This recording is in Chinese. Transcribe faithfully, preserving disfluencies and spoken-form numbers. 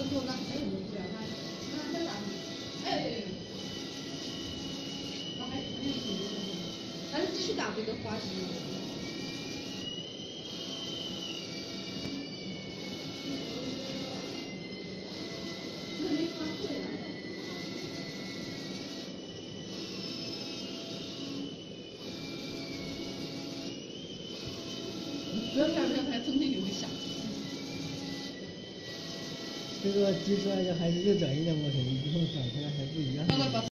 做那还有没有不了？那那再打，哎，那还还有挺多的，还是继续打这个花型。那没发会了。不要看不要看，中间有个响。 这个机出来就还是右转一点过程，以后转出来还不一样。